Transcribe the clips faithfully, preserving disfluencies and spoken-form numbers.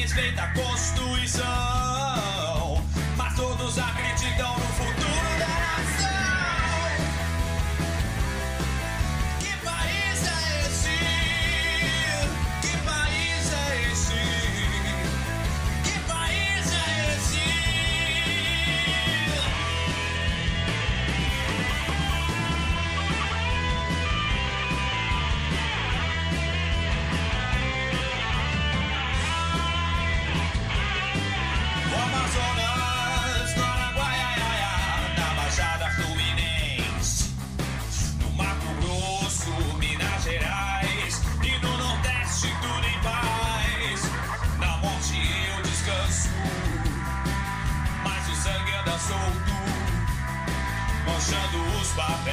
respeita a Constituição, mas todos acreditam no futuro da nação. Que país é esse? Que país é esse? Que país é esse? O Amazonas, no Araguaiaia, na Baixada Fluminense, no Mato Grosso, Minas Gerais e no Nordeste tudo em paz. Na morte eu descanso, mas o sangue anda solto, manchando os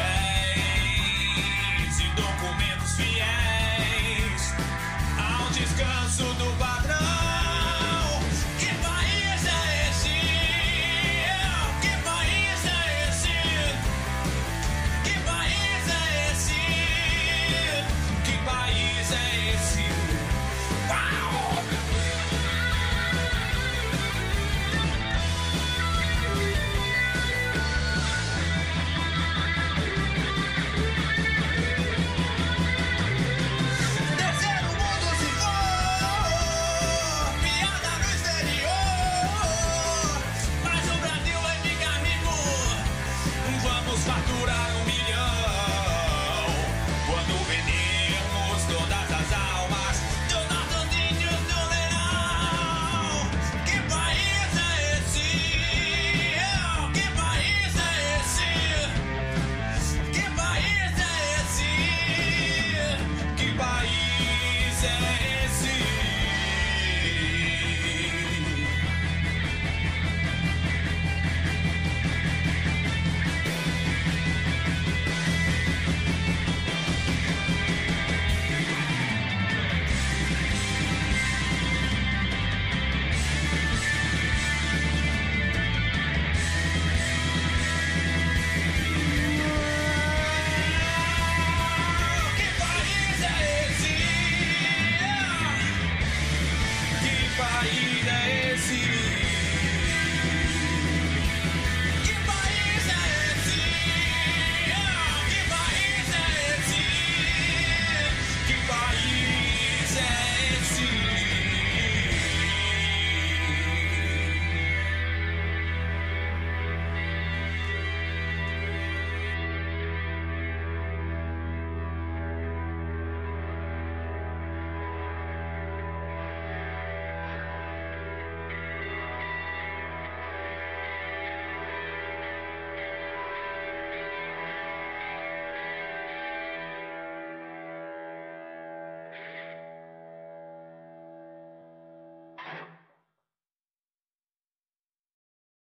papéis e documentos fiéis ao descanso do padrão. Que país é esse? Que país é esse? Que país é esse? Que país é esse? Uau! Terceiro mundo se for, piada no exterior, mas o Brasil vai ficar rico, vamos faturar um milhão, quando vendermos todas as almas dos nossos índios do leilão. Que país é esse? Que país é esse? Que país é esse? Que país é esse? Que país é esse? Que país